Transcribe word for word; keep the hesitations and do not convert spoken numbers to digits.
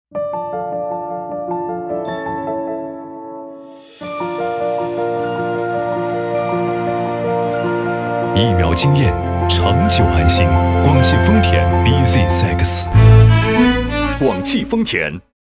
一秒惊艳，长久安心。广汽丰田 B Z 六。广汽丰田。